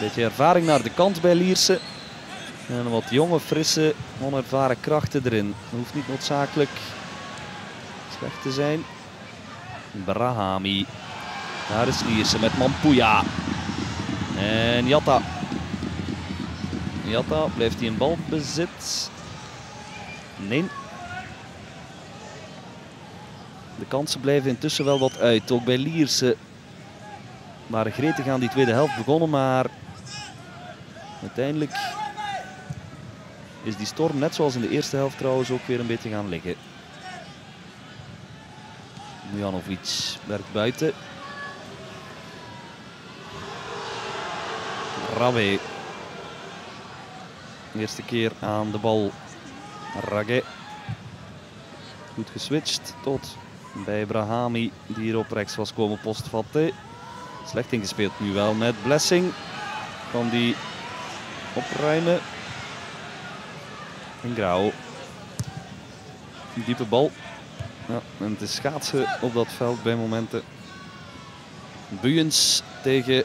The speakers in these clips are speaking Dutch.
Beetje ervaring naar de kant bij Lierse. En wat jonge, frisse, onervaren krachten erin. Dat hoeft niet noodzakelijk slecht te zijn. Brahami. Daar is Lierse met Mampuya. En Jatta. Jatta, blijft hij in balbezit? Nee. De kansen blijven intussen wel wat uit. Ook bij Lierse waren gretig aan die tweede helft begonnen, maar uiteindelijk is die storm, net zoals in de eerste helft trouwens, ook weer een beetje gaan liggen. Mujanovic werkt buiten. Rave. Eerste keer aan de bal. Rage. Goed geswitcht tot bij Brahami, die hier op rechts was komen postvatten. Slecht ingespeeld nu wel met Blessing. Kan die opruimen. En Grau. Diepe bal. Ja, en het is schaatsen op dat veld bij momenten. Buyens tegen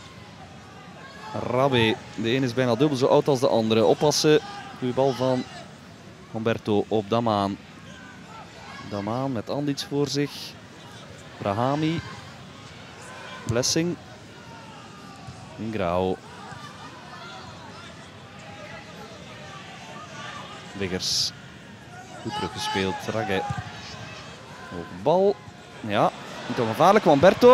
Rabé. De ene is bijna dubbel zo oud als de andere. Oppassen. Goeie bal van Humberto op Damaan. Damaan met Andits voor zich. Brahami. Blessing. Grau. Wiggers. Goed teruggespeeld. Rage. Hoge bal. Ja, niet ongevaarlijk. Humberto.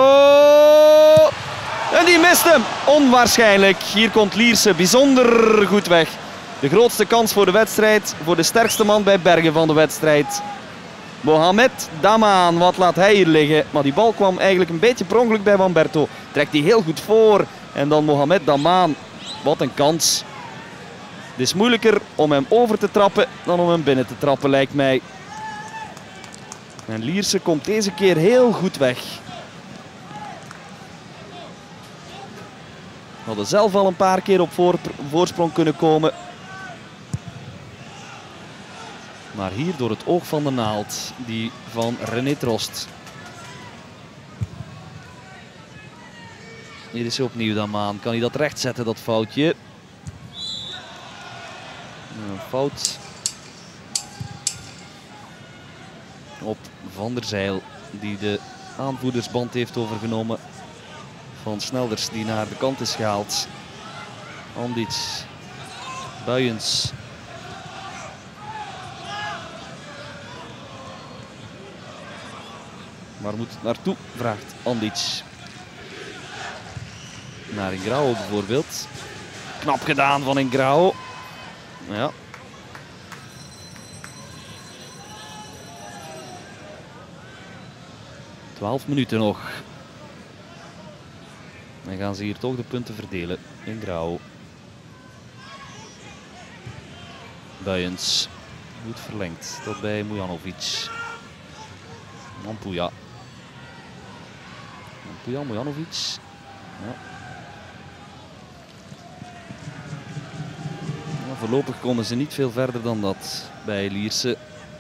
En die mist hem. Onwaarschijnlijk. Hier komt Lierse bijzonder goed weg. De grootste kans voor de wedstrijd. Voor de sterkste man bij Bergen van de wedstrijd. Mohamed Damaan. Wat laat hij hier liggen? Maar die bal kwam eigenlijk een beetje per ongeluk bij Humberto. Trekt hij heel goed voor. En dan Mohamed Damaan. Wat een kans. Het is moeilijker om hem over te trappen dan om hem binnen te trappen, lijkt mij. En Lierse komt deze keer heel goed weg. We hadden zelf al een paar keer op voorsprong kunnen komen. Maar hier door het oog van de naald, die van René Trost. Hier is hij opnieuw Damaan. Kan hij dat rechtzetten, dat foutje? Een fout op Van der Zijl, die de aanvoerdersband heeft overgenomen van Snelders, die naar de kant is gehaald. Andits, Buyens. Waar moet het naartoe, vraagt Andits. Naar Ingrao bijvoorbeeld. Knap gedaan van Ingrao. Ja. ...12 minuten nog. Dan gaan ze hier toch de punten verdelen. Ingrao. Buyens. Goed verlengd. Tot bij Mujanovic. Mampuya. Mampuya, Mujanovic. Ja. Voorlopig komen ze niet veel verder dan dat bij Lierse.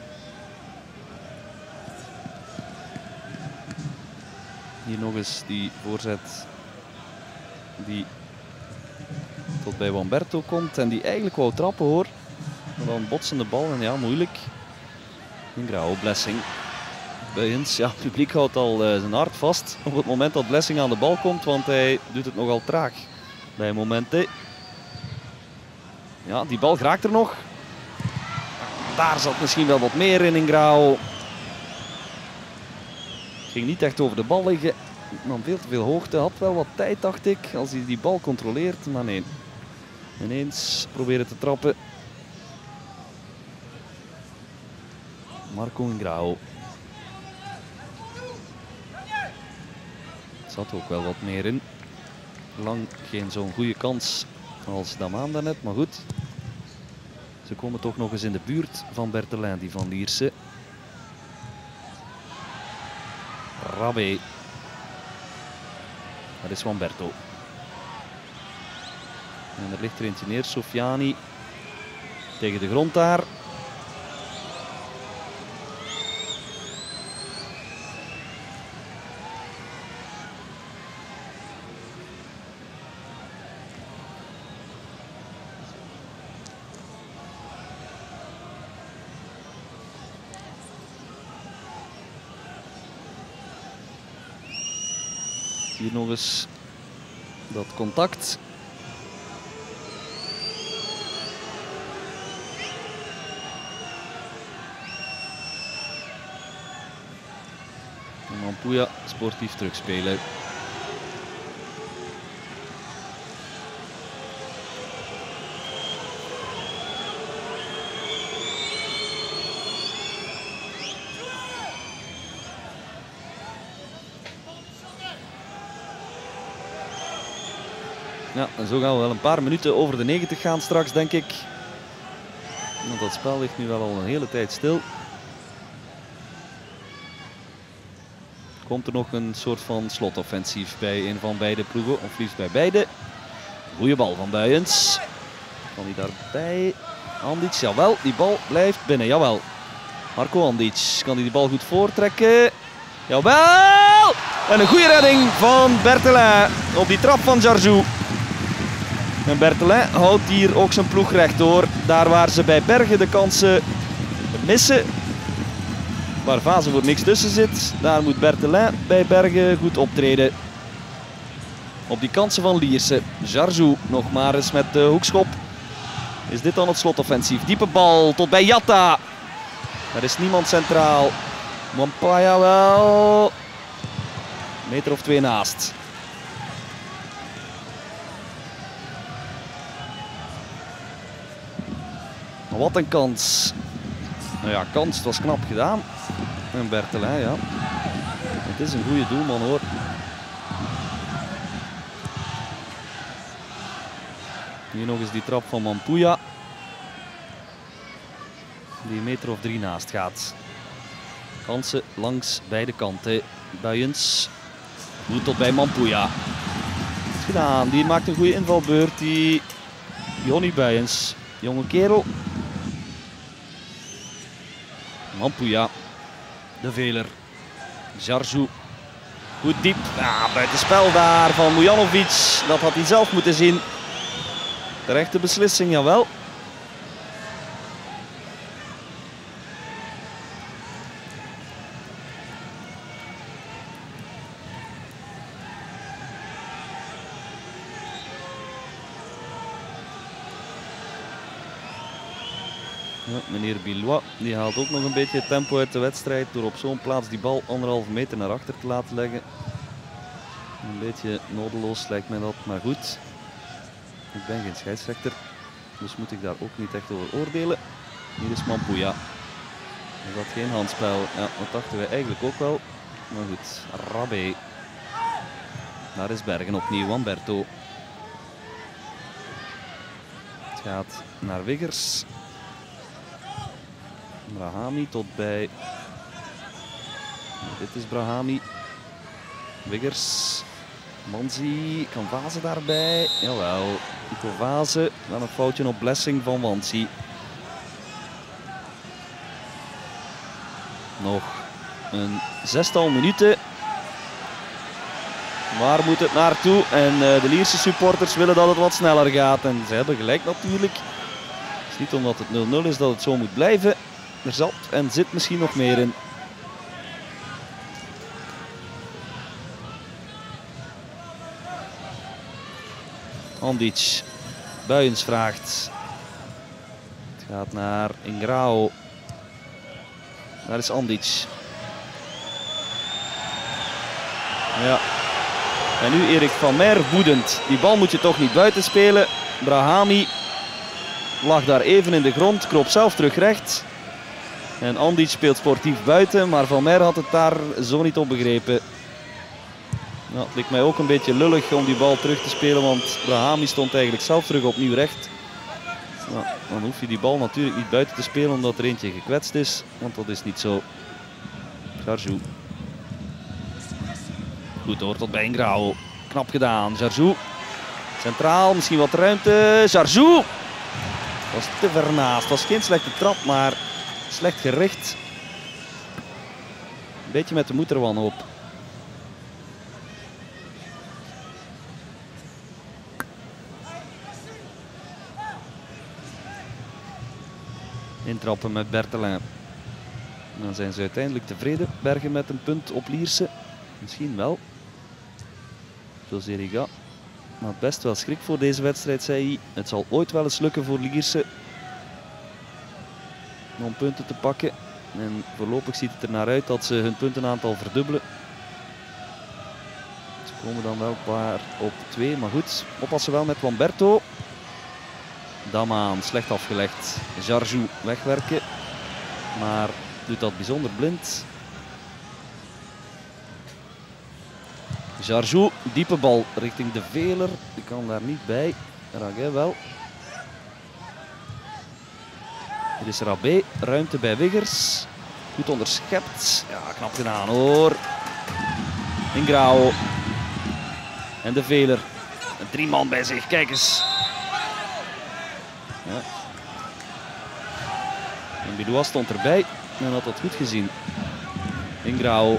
Hier nog eens die voorzet die tot bij Humberto komt en die eigenlijk wou trappen, hoor. Maar dan botsende bal en ja, moeilijk. Ingrao, Blessing. Buyens, ja, het publiek houdt al zijn hart vast op het moment dat Blessing aan de bal komt, want hij doet het nogal traag bij momenten. Ja, die bal geraakt er nog. Daar zat misschien wel wat meer in Ingrao. Ging niet echt over de bal liggen. Nam veel te veel hoogte. Had wel wat tijd, dacht ik, als hij die bal controleert. Maar nee. Ineens proberen te trappen. Marco Ingrao. Er zat ook wel wat meer in. Lang geen zo'n goede kans als Damaan daarnet, maar goed. Ze komen toch nog eens in de buurt van Bertelijn, die van Lierse. Rabé. Dat is Humberto. En er ligt er eentje neer, Sofiani. Tegen de grond daar. Hier nog eens dat contact. En Mampuya sportief terugspelen. Ja, en zo gaan we wel een paar minuten over de 90 gaan straks, denk ik. Want dat spel ligt nu wel al een hele tijd stil. Komt er nog een soort van slotoffensief bij een van beide ploegen, of liefst bij beide. Goeie bal van Buyens. Kan hij daarbij? Andic, jawel, die bal blijft binnen, jawel. Marco Andic, kan hij die bal goed voortrekken? Jawel! En een goede redding van Berthelin op die trap van Jarjou. En Berthelin houdt hier ook zijn ploeg rechtdoor. Daar waar ze bij Bergen de kansen missen, waar Vaze voor niks tussen zit, daar moet Berthelin bij Bergen goed optreden. Op die kansen van Lierse. Jarjou nog maar eens met de hoekschop. Is dit dan het slotoffensief? Diepe bal tot bij Jatta. Er is niemand centraal. Mampuya wel. Een meter of 2 naast. Wat een kans. Nou ja, kans, het was knap gedaan. En Berthelin, ja. Het is een goede doelman hoor. Hier nog eens die trap van Mampuya. Die een meter of 3 naast gaat. Kansen langs beide kanten. Buyens. Goed tot bij Mampuya. Goed gedaan. Die maakt een goede invalbeurt. Die Johnny Buyens. Jonge kerel. Mampuya. De veler. Jarjou. Goed diep. Ja, buitenspel daar van Mujanovic. Dat had hij zelf moeten zien. Terechte beslissing, jawel. Ja, meneer Billois die haalt ook nog een beetje het tempo uit de wedstrijd door op zo'n plaats die bal 1,5 meter naar achter te laten leggen. Een beetje nodeloos lijkt mij dat, maar goed. Ik ben geen scheidsrechter, dus moet ik daar ook niet echt over oordelen. Hier is Mampuya. Is dat geen handspel? Ja, dat dachten wij eigenlijk ook wel. Maar goed, Rabé. Daar is Bergen opnieuw, Lamberto. Het gaat naar Wiggers. Brahami tot bij... Dit is Brahami. Wiggers. Manzi. Kan Vaze daarbij? Jawel. Nico Vaze. Dan een foutje op Blessing van Manzi. Nog een 6-tal minuten. Waar moet het naartoe? En de Lierse supporters willen dat het wat sneller gaat. En ze hebben gelijk natuurlijk. Het is niet omdat het 0-0 is dat het zo moet blijven. Er zat en zit misschien nog meer in. Andic. Buyens vraagt. Het gaat naar Ingrao. Daar is Andic. Ja. En nu Erik van Meer woedend. Die bal moet je toch niet buiten spelen. Brahami lag daar even in de grond. Kroop zelf terug recht. En Andic speelt sportief buiten. Maar Van Meer had het daar zo niet op begrepen. Nou, het lijkt mij ook een beetje lullig om die bal terug te spelen. Want Brahami stond eigenlijk zelf terug opnieuw recht. Nou, dan hoef je die bal natuurlijk niet buiten te spelen omdat er eentje gekwetst is. Want dat is niet zo. Jarjou. Goed hoor, tot bij Ingrao. Knap gedaan. Jarjou. Centraal, misschien wat ruimte. Jarjou. Dat was te ver naast. Het was geen slechte trap, maar slecht gericht. Een beetje met de moed er wanhoop. Intrappen met Berthelin. Dan zijn ze uiteindelijk tevreden. Bergen met een punt op Lierse. Misschien wel. José had best wel schrik voor deze wedstrijd, zei hij. Het zal ooit wel eens lukken voor Lierse om punten te pakken. En voorlopig ziet het er naar uit dat ze hun puntenaantal verdubbelen. Ze komen dan wel paar op 2, maar goed. Oppassen wel met Wamberto. Damaan slecht afgelegd. Jarjou wegwerken, maar doet dat bijzonder blind. Jarjou, diepe bal richting de Veler. Die kan daar niet bij. Raguet wel. Hier is Rabé, ruimte bij Wiggers. Goed onderschept. Ja, knap gedaan hoor. Ingrao. En de Veler. 3 man bij zich, kijk eens. Ja. En Bidoua stond erbij en had dat goed gezien. Ingrao.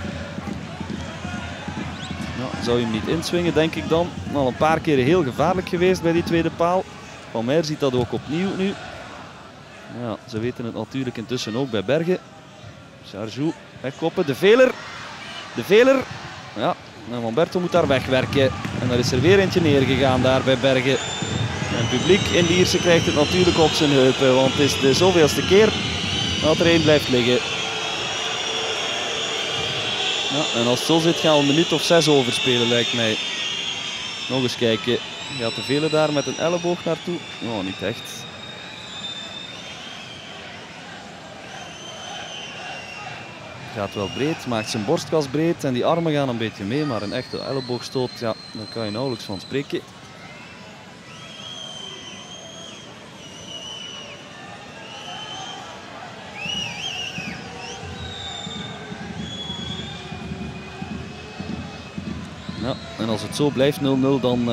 Nou, zou je hem niet inswingen, denk ik dan. Al een paar keer heel gevaarlijk geweest bij die tweede paal. Van Meer ziet dat ook opnieuw nu. Ja, ze weten het natuurlijk intussen ook bij Bergen. Jarjou, wegkoppen. De Veler. De Veler. Ja, en Wamberto moet daar wegwerken. En daar is er weer eentje neergegaan daar bij Bergen. En het publiek in Lierse krijgt het natuurlijk op zijn heupen. Want het is de zoveelste keer dat er één blijft liggen. Ja, en als het zo zit gaan we een minuut of 6 overspelen, lijkt mij. Nog eens kijken. Gaat de Veler daar met een elleboog naartoe? Oh, niet echt. Gaat wel breed, maakt zijn borstkas breed en die armen gaan een beetje mee, maar een echte elleboogstoot, ja, daar kan je nauwelijks van spreken. Ja, en als het zo blijft 0-0, dan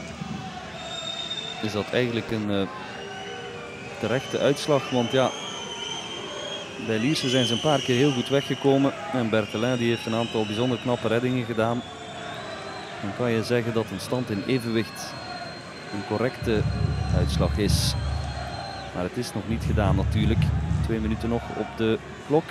is dat eigenlijk een terechte uitslag, want ja, bij Lierse zijn ze een paar keer heel goed weggekomen en Berthelin die heeft een aantal bijzonder knappe reddingen gedaan. Dan kan je zeggen dat een stand in evenwicht een correcte uitslag is. Maar het is nog niet gedaan natuurlijk. 2 minuten nog op de klok.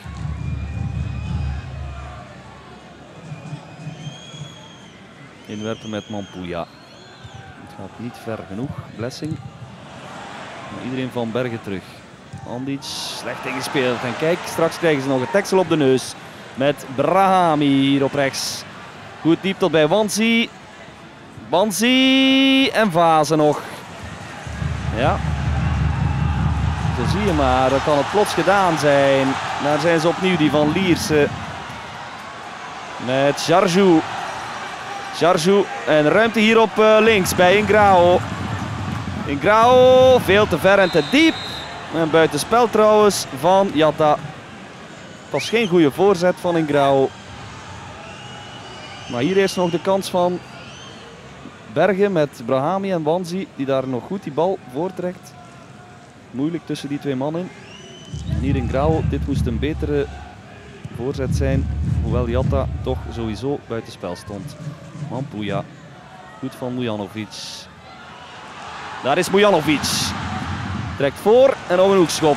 Inwerpen met Mampuya. Het gaat niet ver genoeg. Blessing. Maar iedereen van Bergen terug. Andic, slecht ingespeeld. En kijk, straks krijgen ze nog een teksel op de neus. Met Brahami hier op rechts. Goed diep tot bij Wanzi. Wanzi en Vaze nog. Ja. Zo zie je maar, dan kan het plots gedaan zijn. Daar zijn ze opnieuw, die van Lierse. Met Jarjou. Jarjou en ruimte hier op links bij Ingrao. Ingrao, veel te ver en te diep. En buitenspel trouwens van Jatta. Het was geen goede voorzet van Ingrao. Maar hier is nog de kans van Bergen met Brahami en Wanzi, die daar nog goed die bal voortrekt. Moeilijk tussen die 2 mannen. En hier Ingrao, dit moest een betere voorzet zijn. Hoewel Jatta toch sowieso buitenspel stond. Mampuya. Goed van Mujanovic. Daar is Mujanovic. Trekt voor en nog een hoekschop.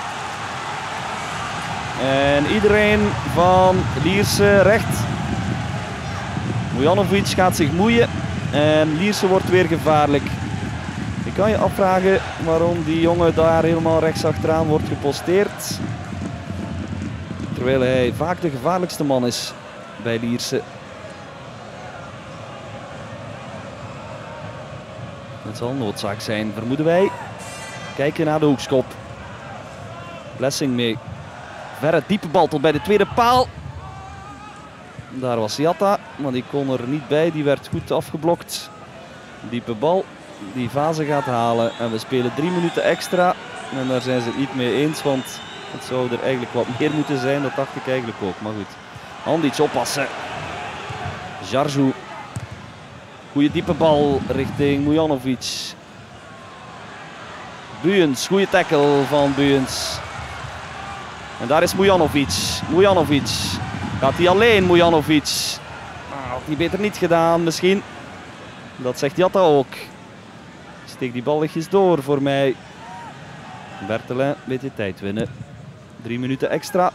En iedereen van Lierse recht. Mujanovic gaat zich moeien. En Lierse wordt weer gevaarlijk. Je kan je afvragen waarom die jongen daar helemaal rechts achteraan wordt geposteerd. Terwijl hij vaak de gevaarlijkste man is bij Lierse. Het zal noodzaak zijn, vermoeden wij. Kijken naar de hoekschop. Blessing mee. Verre diepe bal tot bij de tweede paal. Daar was Jatta, maar die kon er niet bij. Die werd goed afgeblokt. Diepe bal die Vaze gaat halen. En we spelen 3 minuten extra. En daar zijn ze het niet mee eens, want het zou er eigenlijk wat meer moeten zijn. Dat dacht ik eigenlijk ook, maar goed. Andic oppassen. Jarjou. Goeie diepe bal richting Mujanovic. Buyens, goede tackle van Buyens. En daar is Mujanovic. Mujanovic. Gaat hij alleen, Mujanovic? Had hij beter niet gedaan misschien. Dat zegt Jatta ook. Steek die bal lichtjes door voor mij. Berthelin, een beetje tijd winnen. 3 minuten extra.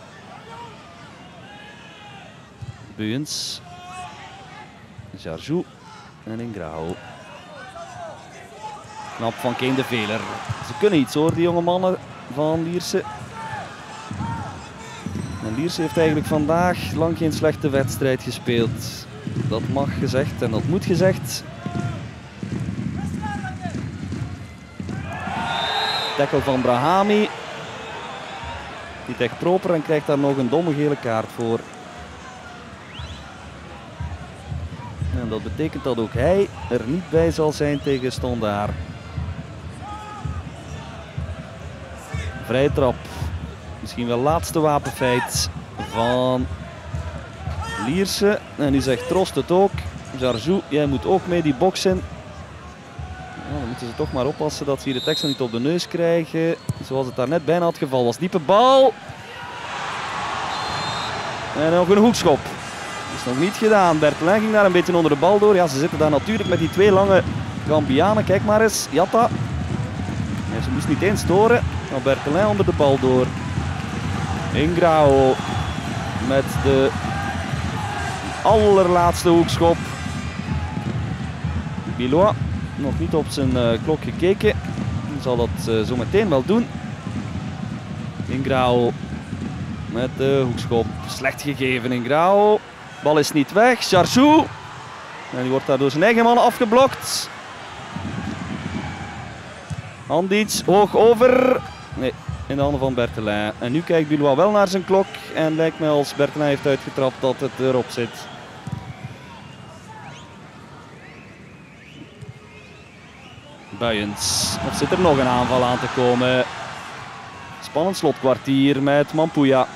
Buyens. Jarjou. En Ingrao. Knap van Keen de Veler. Ze kunnen iets hoor, die jonge mannen van Lierse. En Lierse heeft eigenlijk vandaag lang geen slechte wedstrijd gespeeld. Dat mag gezegd en dat moet gezegd. Tackle van Brahami. Niet echt proper en krijgt daar nog een domme gele kaart voor. En dat betekent dat ook hij er niet bij zal zijn tegen Standaard. Vrije trap. Misschien wel laatste wapenfeit van Lierse. En nu zegt Trost het ook. Jarjou, jij moet ook mee die box in. Nou, dan moeten ze toch maar oppassen dat ze hier de tekst niet op de neus krijgen. Zoals het daarnet bijna het geval was. Diepe bal. En nog een hoekschop. Dat is nog niet gedaan. Bertelin ging daar een beetje onder de bal door. Ja, ze zitten daar natuurlijk met die twee lange Gambianen. Kijk maar eens. Jatta. En ze moest niet eens storen. Maar Bertelin onder de bal door. Ingrao met de allerlaatste hoekschop. Bilois nog niet op zijn klok gekeken. Hij zal dat zo meteen wel doen. Ingrao met de hoekschop. Slecht gegeven Ingrao. Bal is niet weg. Jarjou. En die wordt daar door zijn eigen man afgeblokt. Handic hoog over. Nee, in de handen van Bertelin. En nu kijkt Bilois wel naar zijn klok. En lijkt mij als Bertelin heeft uitgetrapt dat het erop zit. Buyens. Of zit er nog een aanval aan te komen? Spannend slotkwartier met Mampuya.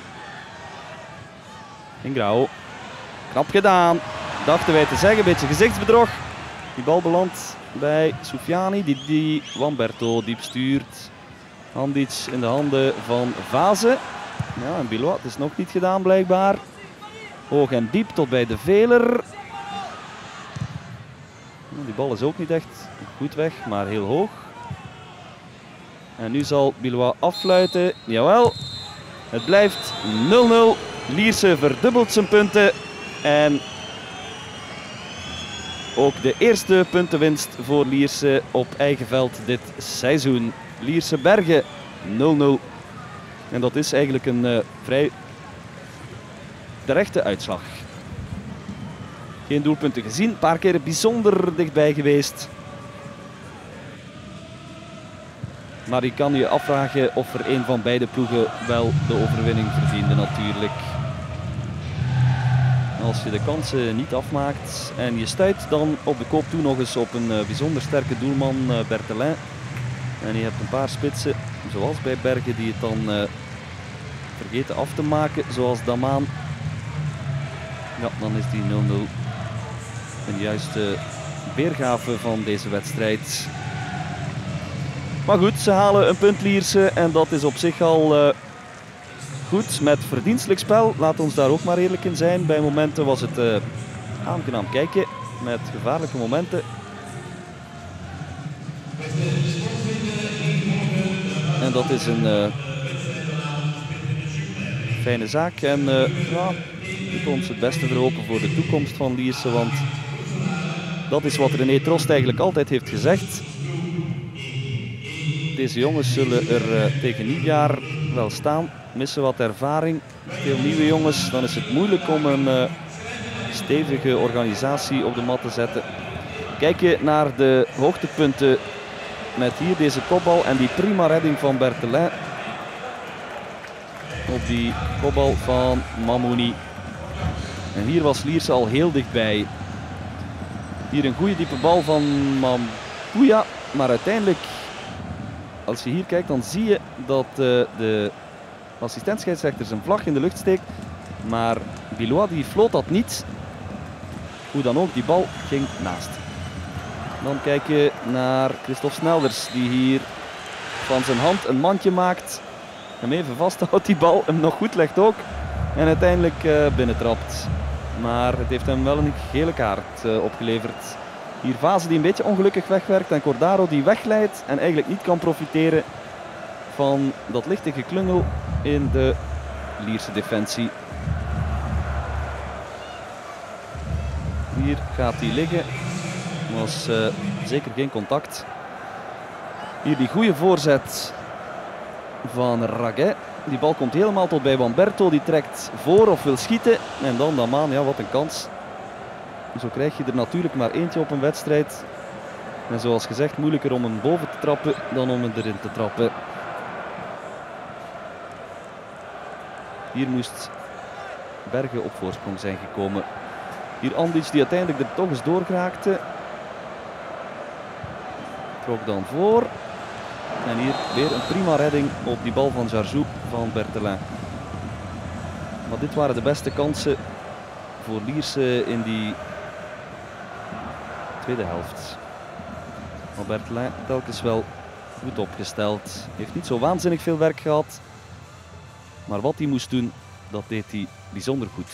Ingrao. Knap gedaan. Dachten wij te zeggen. Beetje gezichtsbedrog. Die bal belandt bij Soufiani. Die Wamberto diep stuurt. Handic in de handen van Vaze. Ja, en Bilois. Het is nog niet gedaan blijkbaar. Hoog en diep tot bij de Veler. Die bal is ook niet echt goed weg, maar heel hoog. En nu zal Bilois affluiten. Jawel, het blijft 0-0. Lierse verdubbelt zijn punten. En ook de eerste puntenwinst voor Lierse op eigen veld dit seizoen. Lierse Bergen 0-0. En dat is eigenlijk een vrij terechte uitslag. Geen doelpunten gezien, een paar keer bijzonder dichtbij geweest. Maar je kan je afvragen of er een van beide ploegen wel de overwinning verdiende natuurlijk. Als je de kansen niet afmaakt en je stuit dan op de koop toe nog eens op een bijzonder sterke doelman Bertelin. En je hebt een paar spitsen, zoals bij Bergen, die het dan vergeten af te maken, zoals Damaan. Ja, dan is die 0-0 een juiste weergave van deze wedstrijd. Maar goed, ze halen een punt Lierse en dat is op zich al goed met verdienstelijk spel. Laat ons daar ook maar eerlijk in zijn. Bij momenten was het aangenaam kijken met gevaarlijke momenten. En dat is een fijne zaak. En ja, we moeten ons het beste verhopen voor de toekomst van Lierse, want dat is wat René Trost eigenlijk altijd heeft gezegd. Deze jongens zullen er tegen nieuwjaar wel staan, missen wat ervaring. Veel nieuwe jongens, dan is het moeilijk om een stevige organisatie op de mat te zetten. Kijk je naar de hoogtepunten met hier deze kopbal en die prima redding van Bertelin. Op die kopbal van Mamouni. En hier was Lierse al heel dichtbij. Hier een goede diepe bal van Mampuya, maar uiteindelijk, als je hier kijkt, dan zie je dat de assistent-scheidsrechter zijn vlag in de lucht steekt. Maar Bilois die floot dat niet. Hoe dan ook, die bal ging naast. Dan kijk je naar Christophe Snelders, die hier van zijn hand een mandje maakt. Hem even vasthoudt die bal, hem nog goed legt ook. En uiteindelijk binnentrapt. Maar het heeft hem wel een gele kaart opgeleverd. Hier Vaze die een beetje ongelukkig wegwerkt en Cordaro die wegleidt en eigenlijk niet kan profiteren van dat lichte geklungel in de Lierse defensie. Hier gaat hij liggen. Was zeker geen contact. Hier die goede voorzet van Raguet. Die bal komt helemaal tot bij Wamberto. Die trekt voor of wil schieten. En dan Damaan, ja, wat een kans. Zo krijg je er natuurlijk maar eentje op een wedstrijd. En zoals gezegd, moeilijker om hem boven te trappen dan om hem erin te trappen. Hier moest Berge op voorsprong zijn gekomen. Hier Andic die uiteindelijk er toch eens doorgeraakte. Trok dan voor. En hier weer een prima redding op die bal van Jarjou van Berthelin. Maar dit waren de beste kansen voor Lierse in die tweede helft. Maar Berthelin telkens wel goed opgesteld. Heeft niet zo waanzinnig veel werk gehad. Maar wat hij moest doen, dat deed hij bijzonder goed.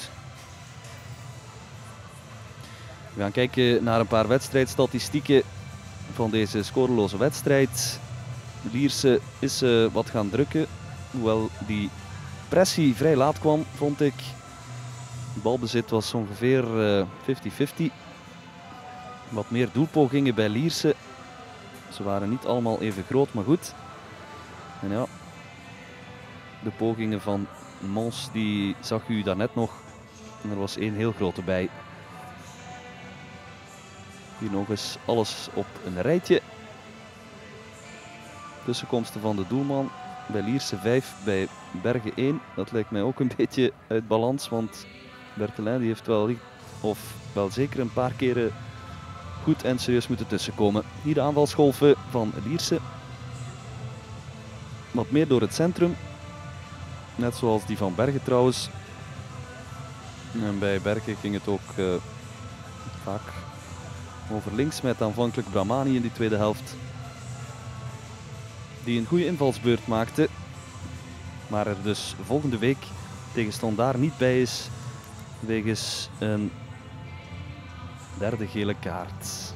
We gaan kijken naar een paar wedstrijdstatistieken van deze scoreloze wedstrijd. Lierse is wat gaan drukken, hoewel die pressie vrij laat kwam, vond ik. Het balbezit was ongeveer 50-50. Wat meer doelpogingen bij Lierse. Ze waren niet allemaal even groot, maar goed. En ja, de pogingen van Mons, die zag u daarnet nog. En er was één heel grote bij. Hier nog eens alles op een rijtje. Tussenkomsten van de doelman. Bij Lierse 5, bij Berge 1. Dat lijkt mij ook een beetje uit balans, want Berthelin die heeft wel zeker een paar keren goed en serieus moeten tussenkomen. Hier de aanvalsgolven van Lierse. Wat meer door het centrum. Net zoals die van Berge trouwens. En bij Berge ging het ook vaak over links met aanvankelijk Bramani in die tweede helft. Die een goede invalsbeurt maakte. Maar er dus volgende week tegen Standaard niet bij is. Wegens een derde gele kaart.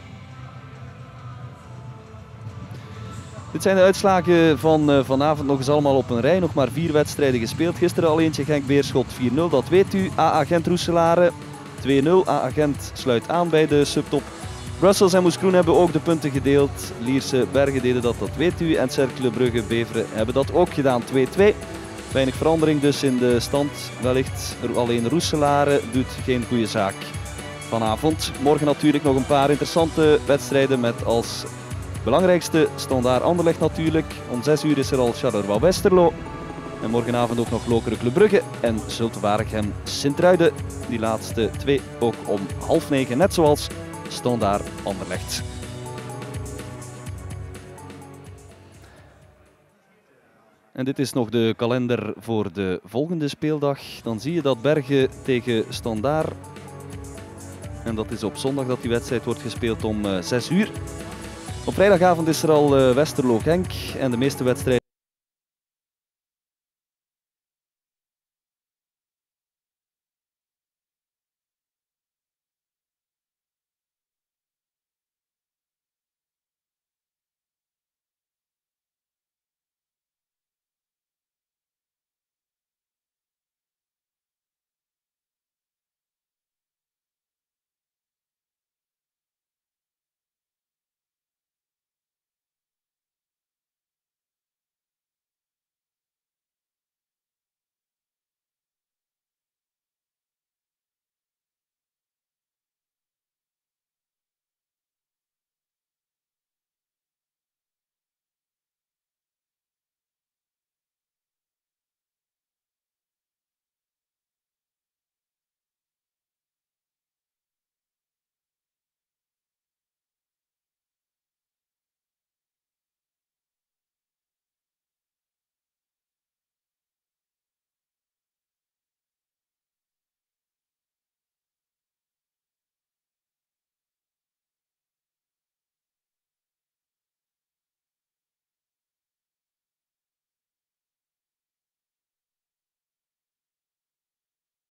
Dit zijn de uitslagen van vanavond nog eens allemaal op een rij. Nog maar 4 wedstrijden gespeeld. Gisteren al eentje Genk-Beerschot 4-0, dat weet u. AA Gent-Roeselare 2-0. AA Gent sluit aan bij de subtop. Brussels en Moeskroen hebben ook de punten gedeeld. Lierse Bergen deden dat weet u. En Cercle Brugge-Beveren hebben dat ook gedaan, 2-2. Weinig verandering dus in de stand. Wellicht alleen Roeselare doet geen goede zaak vanavond. Morgen natuurlijk nog een paar interessante wedstrijden met als belangrijkste Standaard Anderlecht natuurlijk. Om 6 uur is er al Charleroi-Westerlo. En morgenavond ook nog Lokeren Club Brugge en Zulte Waregem Sint-Truiden. Die laatste 2 ook om 8:30, net zoals Standaard Anderlecht. En dit is nog de kalender voor de volgende speeldag. Dan zie je dat Berge tegen Standaard. En dat is op zondag dat die wedstrijd wordt gespeeld om 6 uur. Op vrijdagavond is er al Westerlo-Genk en de meeste wedstrijden